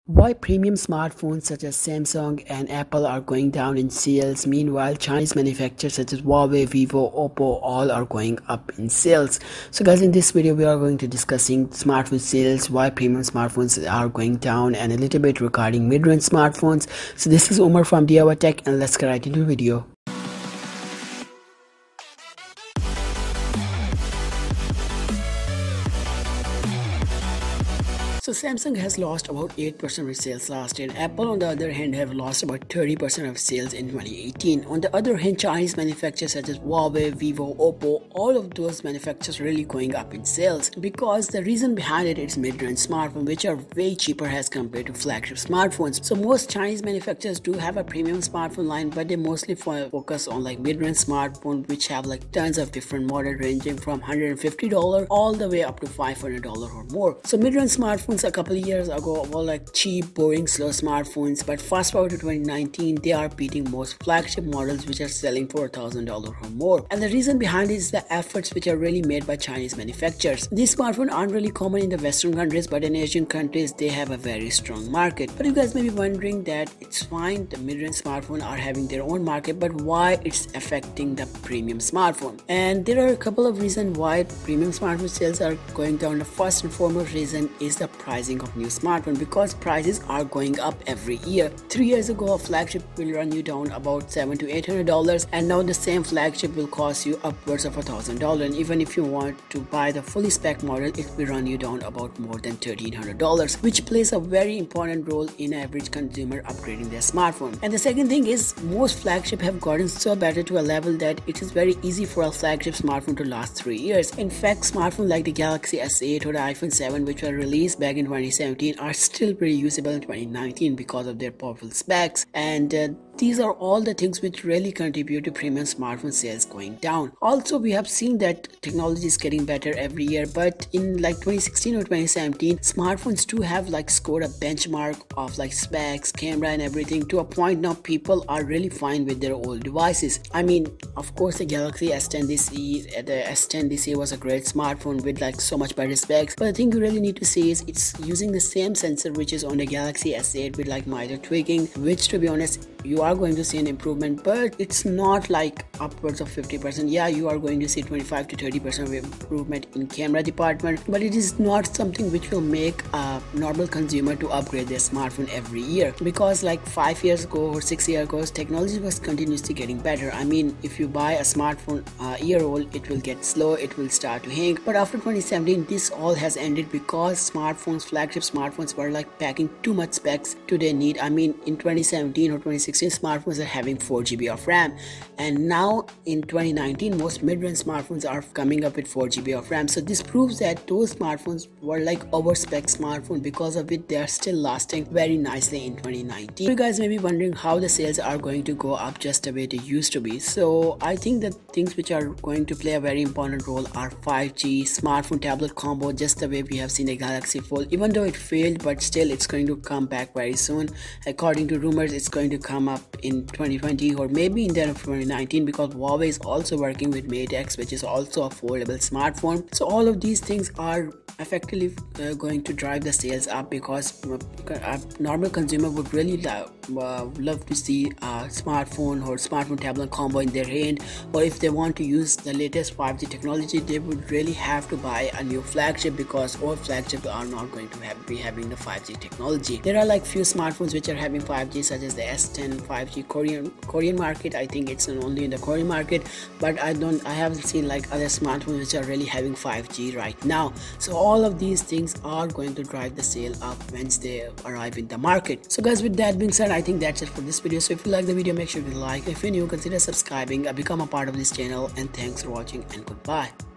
Why premium smartphones such as Samsung and Apple are going down in sales. Meanwhile, Chinese manufacturers such as Huawei, Vivo, Oppo all are going up in sales. So guys, in this video we are going to discussing smartphone sales, why premium smartphones are going down, and a little bit regarding mid-range smartphones. So this is Omar from DIY Tech, and let's get right into the video. So Samsung has lost about 8% of sales last year. Apple on the other hand have lost about 30% of sales in 2018. On the other hand, Chinese manufacturers such as Huawei, Vivo, Oppo, all of those manufacturers really going up in sales because the reason behind it is mid-range smartphones, which are way cheaper as compared to flagship smartphones. So most Chinese manufacturers do have a premium smartphone line, but they mostly focus on like mid-range smartphones, which have like tons of different models ranging from $150 all the way up to $500 or more. So mid-range smartphones a couple of years ago were like cheap, boring, slow smartphones, but fast forward to 2019, they are beating most flagship models which are selling for $1,000 or more. And the reason behind it is the efforts which are really made by Chinese manufacturers. These smartphones aren't really common in the Western countries, but in Asian countries they have a very strong market. But you guys may be wondering that it's fine, the mid-range smartphones are having their own market, but why it's affecting the premium smartphone? And there are a couple of reasons why premium smartphone sales are going down. The first and foremost reason is the pricing of new smartphone, because prices are going up every year. 3 years ago a flagship will run you down about $700 to $800, and now the same flagship will cost you upwards of $1,000, and even if you want to buy the fully spec model, it will run you down about more than $1,300, which plays a very important role in average consumer upgrading their smartphone. And the second thing is most flagship have gotten so better to a level that it is very easy for a flagship smartphone to last 3 years. In fact, smartphones like the Galaxy S8 or the iPhone 7, which were released back in 2017, are still pretty usable in 2019 because of their powerful specs, and these are all the things which really contribute to premium smartphone sales going down. Also, we have seen that technology is getting better every year, but in like 2016 or 2017, smartphones too have like scored a benchmark of like specs, camera and everything, to a point now people are really fine with their old devices. I mean, of course the Galaxy S10 DCE, the S10 DCE was a great smartphone with like so much better specs, but the thing you really need to see is it's using the same sensor which is on the Galaxy S8 with like minor tweaking, which to be honest you are going to see an improvement, but it's not like upwards of 50%. Yeah, you are going to see 25 to 30% of improvement in camera department, but it is not something which will make a normal consumer to upgrade their smartphone every year, because like 5 years ago or 6 years ago technology was continuously getting better. I mean, if you buy a smartphone a year old, it will get slow, it will start to hang, but after 2017 this all has ended because smartphones, flagship smartphones were like packing too much specs to their need. I mean, in 2017 or 2016 smartphones are having 4GB of RAM, and now in 2019 most mid-range smartphones are coming up with 4GB of RAM. So this proves that those smartphones were like over-spec smartphones, because of it they are still lasting very nicely in 2019. You guys may be wondering how the sales are going to go up just the way they used to be. So I think that things which are going to play a very important role are 5G, smartphone tablet combo, just the way we have seen a Galaxy Fold. Even though it failed, but still it's going to come back very soon. According to rumors, it's going to come up in 2020 or maybe in the end of 2019, because Huawei is also working with Mate X, which is also a foldable smartphone. So all of these things are effectively going to drive the sales up, because a normal consumer would really love to see a smartphone or smartphone tablet combo in their hand, or if they want to use the latest 5G technology, they would really have to buy a new flagship, because all flagships are not going to be having the 5G technology. There are like few smartphones which are having 5G, such as the S10 5G Korean market. I think it's only in the Korean market, but I haven't seen like other smartphones which are really having 5G right now. So all of these things are going to drive the sale up once they arrive in the market. So guys, with that being said, I think that's it for this video. So if you like the video, make sure to like. If you're new, consider subscribing, become a part of this channel, and thanks for watching and goodbye.